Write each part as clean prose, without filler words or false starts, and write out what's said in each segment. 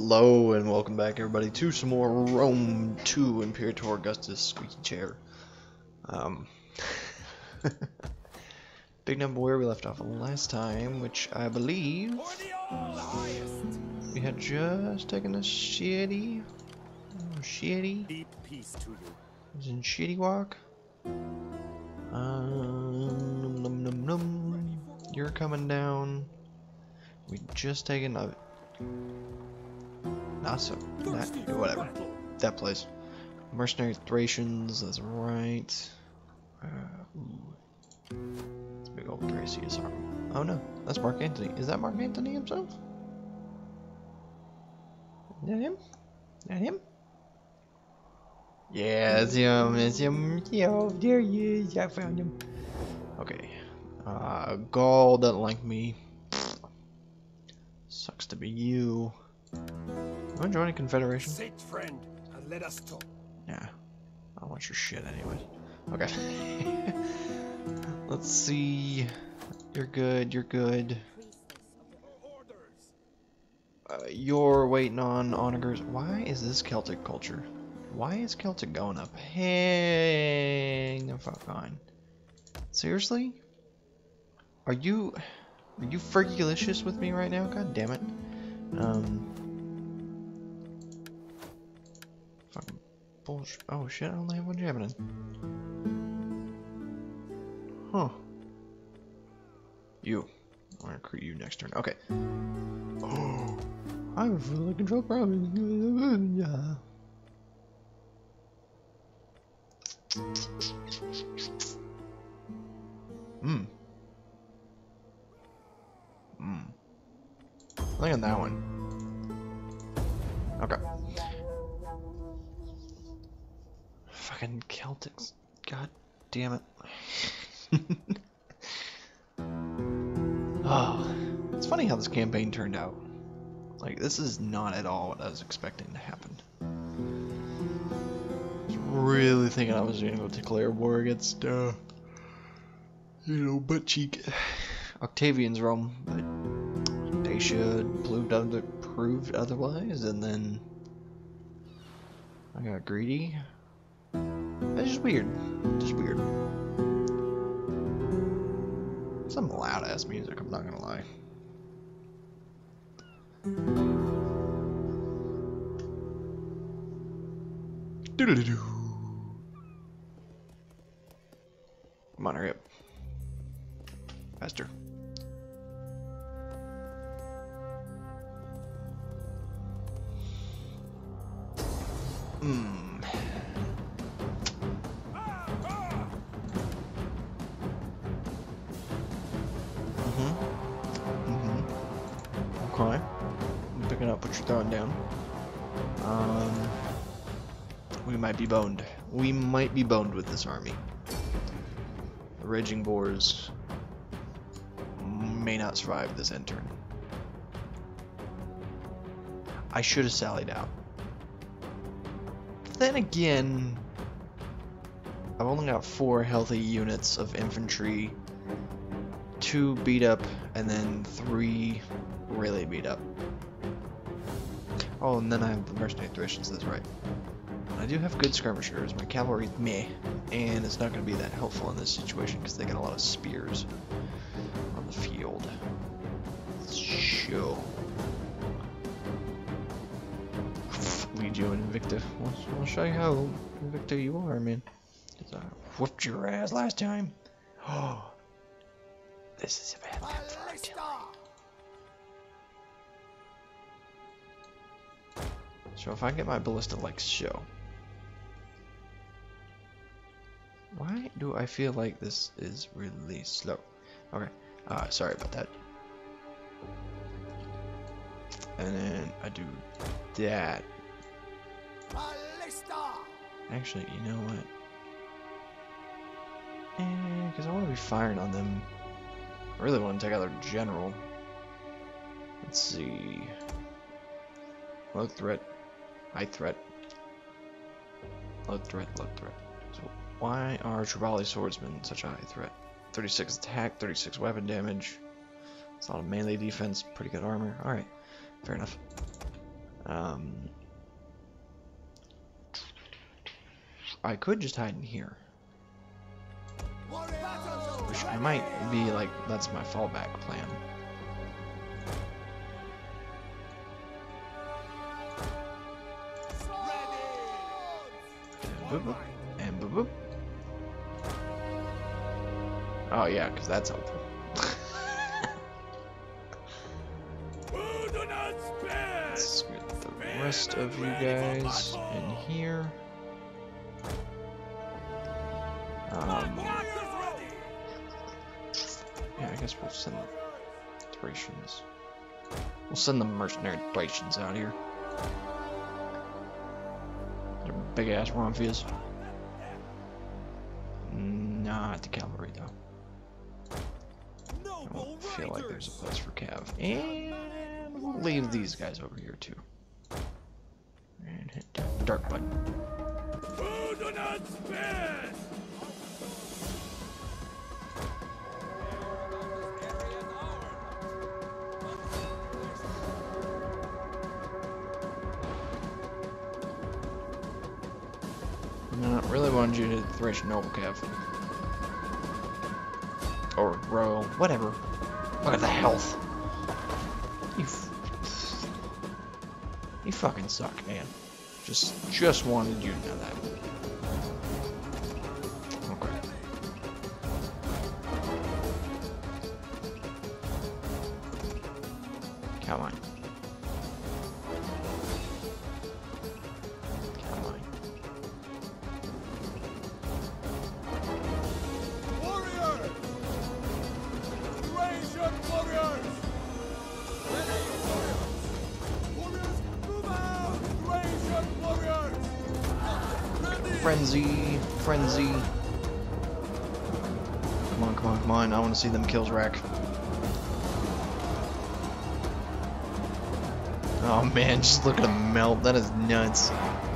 Hello and welcome back everybody to some more Rome 2 Imperator Augustus squeaky chair. Big number where we left off last time, which I believe we had just taken a shitty Deep peace to you. it was in shitty walk. Num, num, num. You're coming down. We just taken a whatever. That place. Mercenary Thracians, that's right. It's a big old Thracian army. Oh no, that's Marc Antonty. Is that Marc Antonty himself? Is that him? Is that him? Yeah, it's him. It's him. Yo, there he is. I found him. Okay. Gaul doesn't like me. Sucks to be you. Want to join a confederation? Sit, friend, and let us talk. Yeah, I don't want your shit anyways. Okay. Let's see. You're good. You're good. You're waiting on onagers. Why is this Celtic culture? Why is Celtic going up? Hang the fuck on. Seriously? Are you fergalicious with me right now? God damn it. Fucking bullshit. Oh shit, I only have one javelin. Huh. You. I'm gonna recruit you next turn. Okay. Oh. I have fully control problems. Yeah. Look at that one. Okay. Fucking Celtics. God damn it. Oh, it's funny how this campaign turned out. Like, this is not at all what I was expecting to happen. I was really thinking I was gonna go declare war against, butt cheek Octavian's Rome, but Dacia proved otherwise, and then I got greedy. It's just weird. Just weird. Some loud ass music, I'm not gonna lie. Doodle-doo. Come on, hurry up. Faster. Okay. I'm picking up what you're throwing down. We might be boned. We might be boned with this army. The Raging Boars may not survive this end turn. I should have sallied out. Then again, I've only got 4 healthy units of infantry, 2 beat up, and then 3 really beat up. Oh, and then I have the mercenary Thracians, that's right. I do have good skirmishers, my cavalry meh, and it's not going to be that helpful in this situation because they got a lot of spears on the field. Let's show. Lead you in Invicta. I'll show you how Invicta you are, man. I whooped your ass last time. Oh, this is a bad map for artillery. So if I get my ballista like so. Why do I feel like this is really slow? Okay, sorry about that. And then I do that. Actually, you know what? Because I want to be firing on them. I really want to take out their general. Let's see. Low threat, high threat. Low threat, low threat. So why are Trevally swordsmen such a high threat? 36 attack, 36 weapon damage. It's a lot of melee defense, pretty good armor. Alright, fair enough. I could just hide in here. Which I might be like, that's my fallback plan. And boop boop. And boop boop. Oh yeah, because that's helpful. Let's get the rest of you guys in here. Yeah, I guess we'll send the Thracians. We'll send the mercenary Thracians out here. They're big ass Romfias. Not the cavalry though. I don't feel like there's a place for cav. And we'll leave these guys over here too. And hit dark button. Do not spare! No, I really wanted you to hit the Thracian Noble Cav. Or Royal, whatever. Look at the health. You fucking suck, man. Just wanted you to know that. Okay. Come on. Come on. Warriors! Thracian warriors! Warriors, move out! Thracian warriors! Frenzy, frenzy. Come on, come on, come on. I want to see them kills rack. Oh man, just look at them melt. That is nuts.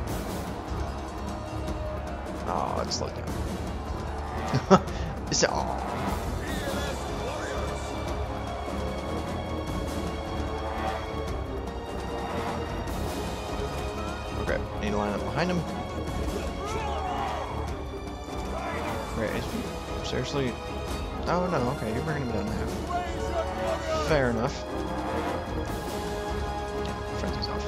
Oh, I just looked at him. It's oh. Okay, need to line up behind him. Great. Seriously? Oh no, okay, you're bringing him down to half. Fair enough. Yeah, frenzy's off.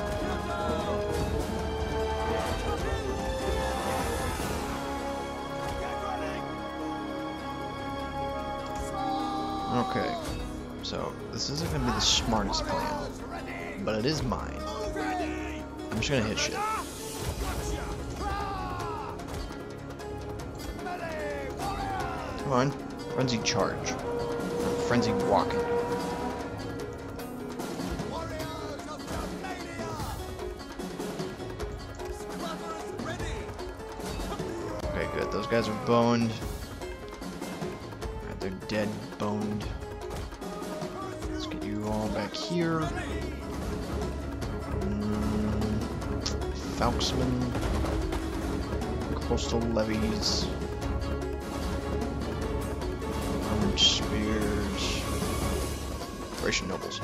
Okay, so this isn't gonna be the smartest plan, but it is mine. I'm just gonna hit shit. Come on, frenzy charge, frenzy walking. Okay, good. Those guys are boned. Alright, they're dead, boned. Let's get you all back here. Falksman. Coastal levies. Armored spears. Thracian nobles.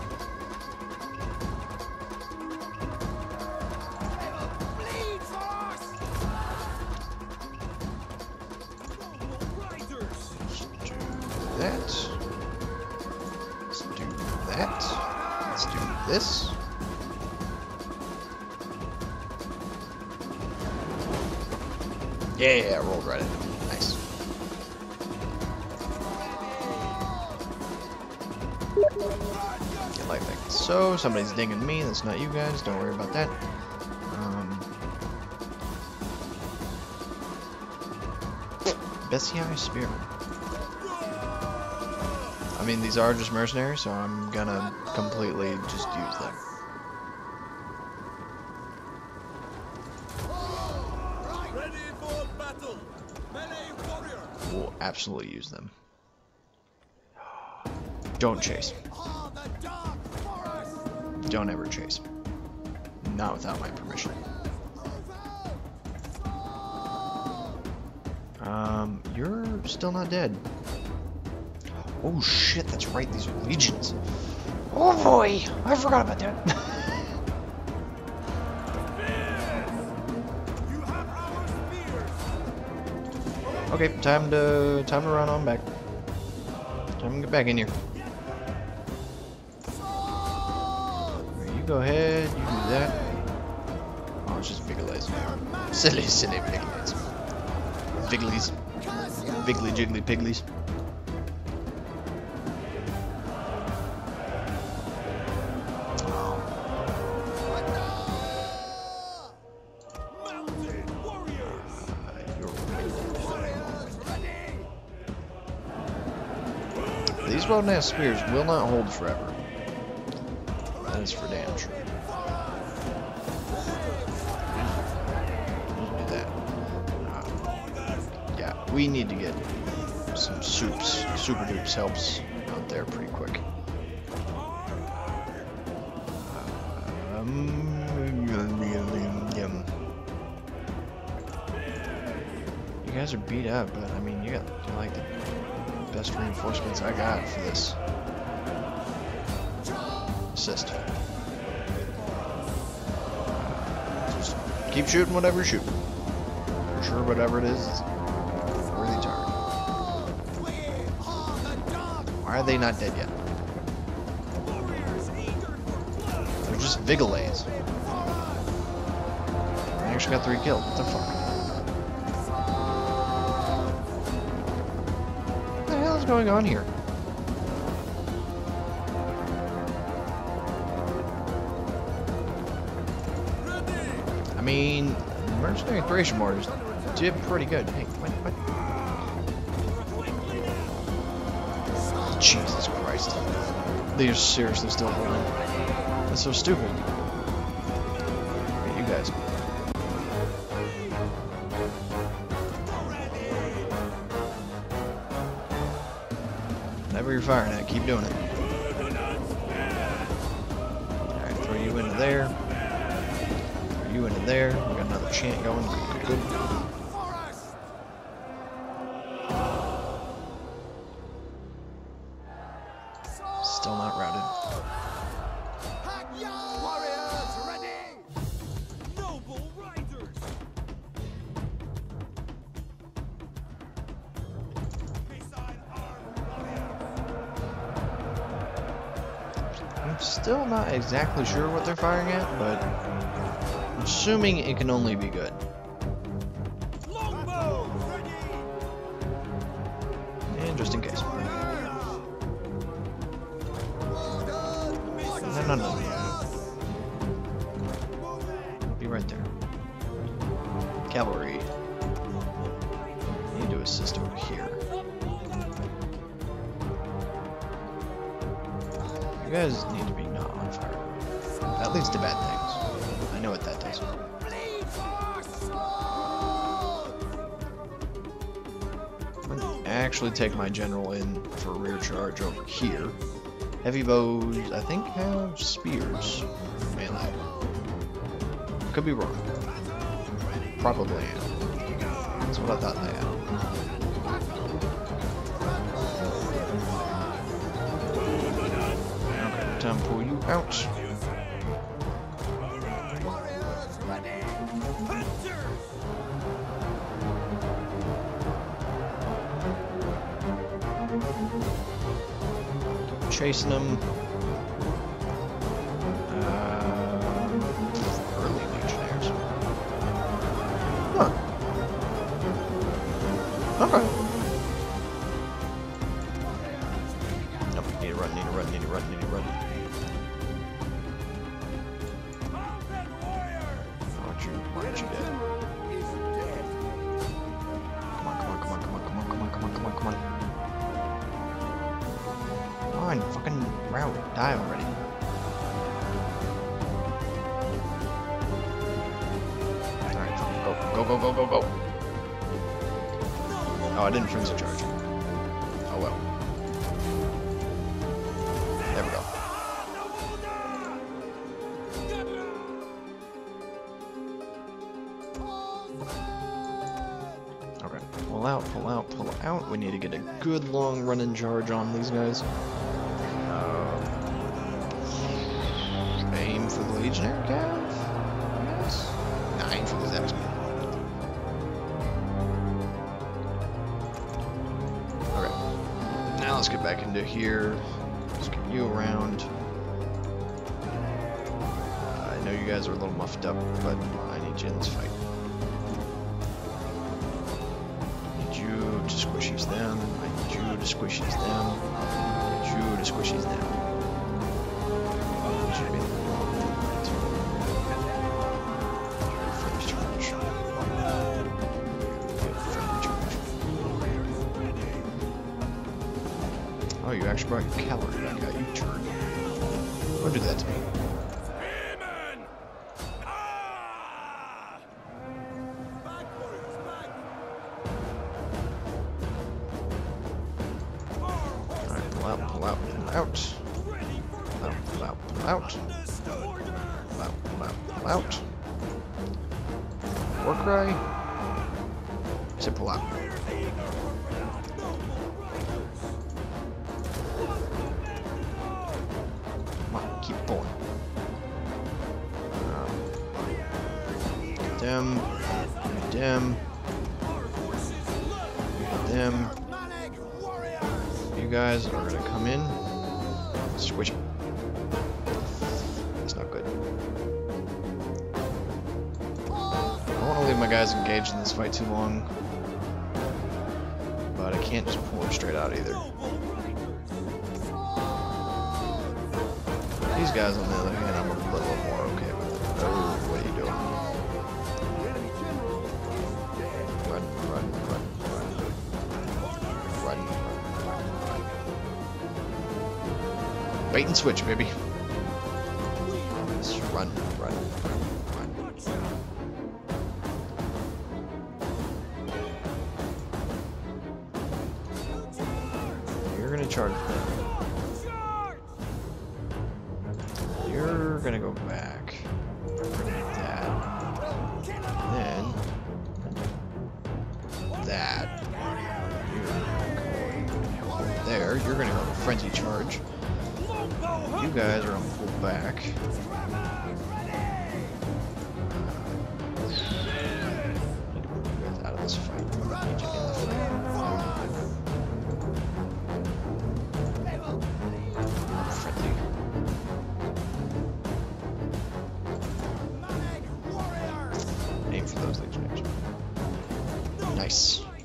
This. Yeah, rolled right in. Nice. Get like that. So, somebody's dinging me. That's not you guys. Don't worry about that. Bessie Spearman. I mean, these are just mercenaries, so I'm gonna completely just use them. Ready for battle! Melee warrior! We'll absolutely use them. Don't chase. Don't ever chase. Not without my permission. You're still not dead. Oh shit, that's right, these are legions. Oh boy, I forgot about that. Okay, time to run on back. Time to get back in here. You go ahead, you do that. Oh, it's just Vigilies. Silly Vigilies. Viglies. Vigly jiggly pigglies. These well-nest spears will not hold forever. That is for damn sure. Do that. Yeah, we need to get some super dupes helps out there pretty quick. You guys are beat up, but I mean, you're like the best reinforcements I got for this. Assist. Just keep shooting whatever you're shooting. For sure, whatever it is, it's a worthy target. Why are they not dead yet? They're just Vigilies. I actually got 3 kills. What the fuck? What the hell is going on here? I mean, mercenary Thracian mortars did pretty good. Hey, what? Jesus Christ. They are seriously still holding. That's so stupid. Okay, you guys. Whatever you're firing at, keep doing it. Alright, throw you into there. Throw you into there. We got another chant going. Good. Still not routed. Warriors ready! Noble riders! I'm still not exactly sure what they're firing at, but I'm assuming it can only be good. Longbow ready! And just in case. No. Be right there. Cavalry. Need to assist over here. You guys need to be not on fire. That leads to bad things. I know what that does. I'm gonna actually take my general in for a rear charge over here. Heavy bows, I think, have spears. Melee. Could be wrong. Probably am. That's what I thought they had. Okay, time to pull you out. Chasing them. Early legionnaires. Huh. Okay. Nope, need to run. Aren't you dead? Come on. Come on, fucking route, die already. Alright, go. Oh, I didn't frenzy charge. Oh well. There we go. Okay, pull out. We need to get a good long running charge on these guys. Aim for the legionary cav? Yes. Nah, aim for the Zeps. let's get back into here. Let's get you around. I know you guys are a little muffed up, but I need you in this fight. I need you to squishies them. I need you to squishies them. I need you to squishies them. You should be friendly charge. Friendly charge. Oh, you actually brought your cavalry back out, you turd. Don't do that to me. Alright, pull out, pull out, pull out. Pull out, pull out, pull out. Pull out, pull out, pull out. War cry. I said pull out. Come on, keep pulling. Get them. Get them. Get them. You guys are gonna come in. Squish it. That's not good. I don't want to leave my guys engaged in this fight too long, but I can't just pull them straight out either. These guys, on the other hand, I'm a little more okay with. Oh, what are you doing? Run, run, run, run. Run, run, run, run. Bait and switch, baby. Just run, run, run, run. You're gonna charge them. You're gonna go back. That. Then. That. You're going there. You're gonna go to frenzy charge. You guys are gonna pull back. Need to move you guys out of this fight. Need you in the fight. Friendly. Aim for those legionnaires. Nice.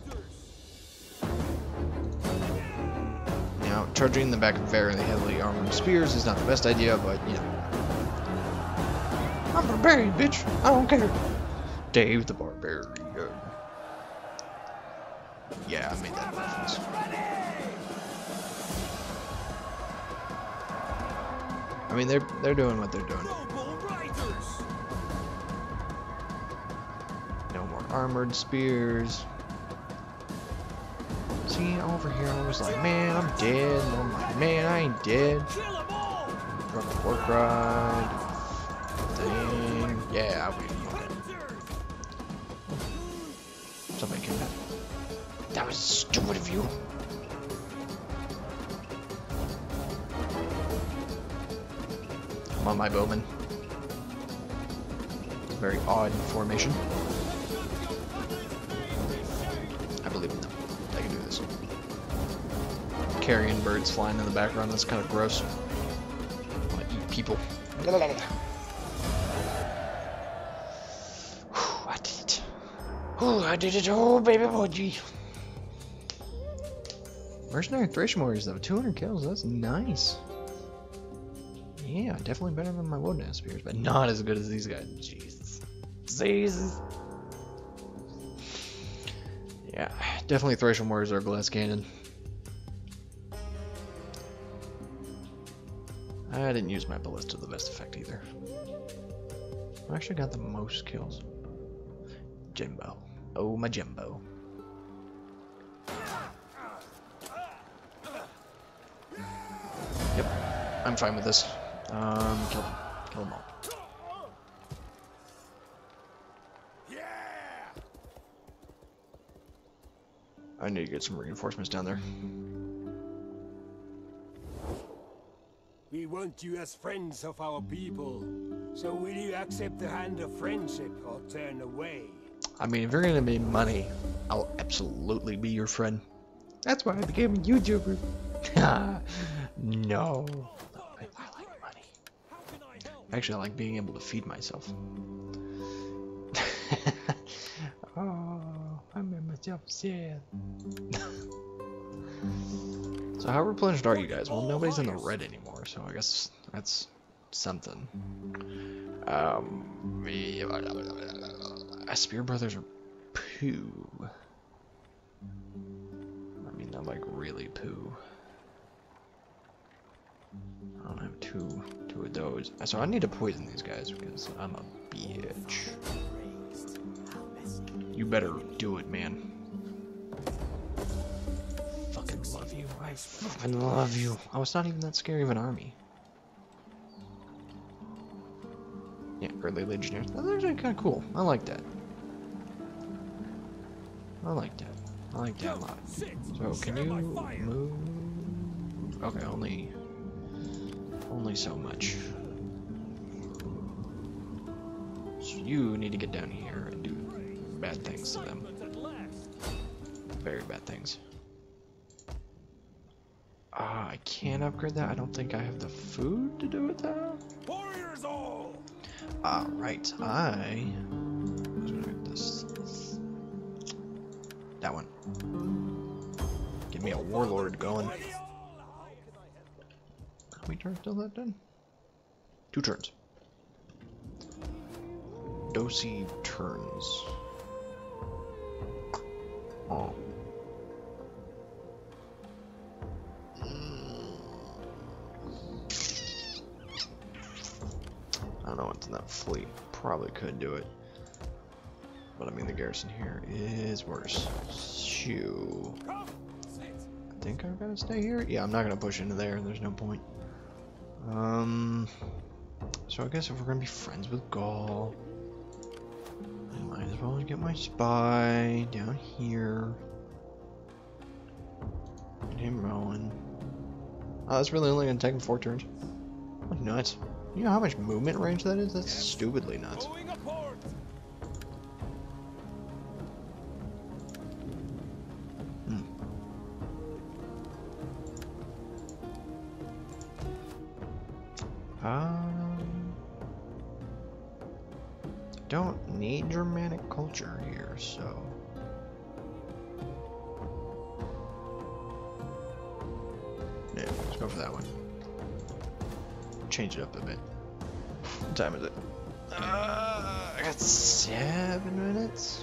Now, charging the back of very heavily armored spears is not the best idea, but you know. I'm a barbarian, bitch. I don't care. Dave the Barbarian. Yeah, I made that reference. I mean, they're doing what they're doing. No more armored spears. See, over here I was like, man, I'm dead. And I'm like, man, I ain't dead. Drop a pork ride. Thing. Yeah, I'll be fucking. Somebody killed that. That was stupid of you. Come on, my bowman. It's a very odd formation. I believe in them. They can do this. Carrion birds flying in the background, that's kind of gross. I want to eat people. Whew, I did it. Oh, I did it. Oh, baby boy. Mercenary Thracian warriors, though. 200 kills. That's nice. Yeah, definitely better than my Woden spears, but not as good as these guys. Jesus. Jesus. Yeah, definitely Thracian warriors are glass cannon. I didn't use my ballista to the best effect either. I actually got the most kills. Jimbo. Oh, my Jimbo. Yep, I'm fine with this. Kill them. Kill them all. I need to get some reinforcements down there. We want you as friends of our people. So will you accept the hand of friendship or turn away? I mean, if you're gonna be money, I'll absolutely be your friend. That's why I became a YouTuber. No. I like money. Actually, I like being able to feed myself. Oh, I made myself sad. So how replenished are you guys? Well, nobody's in the red anymore, so I guess that's something. Spear Brothers are poo. I mean, they're like really poo. I don't have two of those. So I need to poison these guys because I'm a bitch. You better do it, man. Fucking love you. I fucking love you. Oh, it's not even that scary of an army. Yeah, early legionnaires. That's actually kind of cool. I like that. I like that. I like that a lot. So, can you move? Okay, only so much. So you need to get down here and do bad things to them. Very bad things. Ah, I can't upgrade that. I don't think I have the food to do it though. Warriors all. Right. That one. Give me a warlord going. How many turns till that done? 2 turns. Dosey turns. Oh. I don't know what's in that fleet. Probably could do it. But I mean, the garrison here is worse. Shoo. I think I've got to stay here. Yeah, I'm not going to push into there. There's no point. So I guess if we're going to be friends with Gaul, I might as well get my spy down here. And him Rowan. Oh, that's really only going to take him 4 turns. That's nuts. You know how much movement range that is? That's stupidly nuts. Don't need Germanic culture here, so. Yeah, let's go for that one. Change it up a bit. What time is it? I got 7 minutes.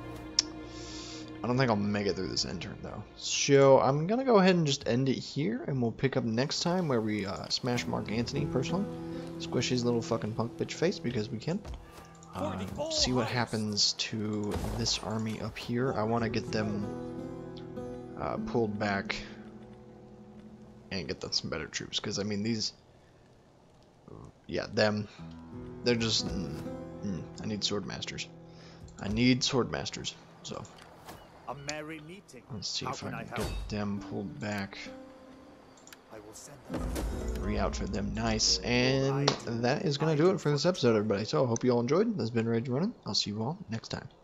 I don't think I'll make it through this end turn though. So I'm gonna go ahead and just end it here, and we'll pick up next time where we smash Marc Antonty personally. Squish his little fucking punk bitch face because we can. See what happens to this army up here. I want to get them pulled back and get them some better troops, because I mean these, yeah, they're just I need sword masters. I need sword masters. So a merry meeting. Let's see if I can get them pulled back. I will send them. Re-outfit them nice. And that is going to do it for this episode, everybody. So I hope you all enjoyed. This has been Rage Ronin. I'll see you all next time.